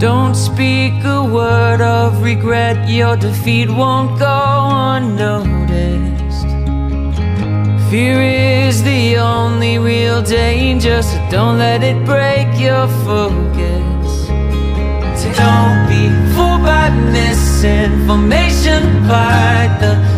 Don't speak a word of regret, your defeat won't go unnoticed. Fear is the only real danger, so don't let it break your focus. So don't be fooled by misinformation, fight the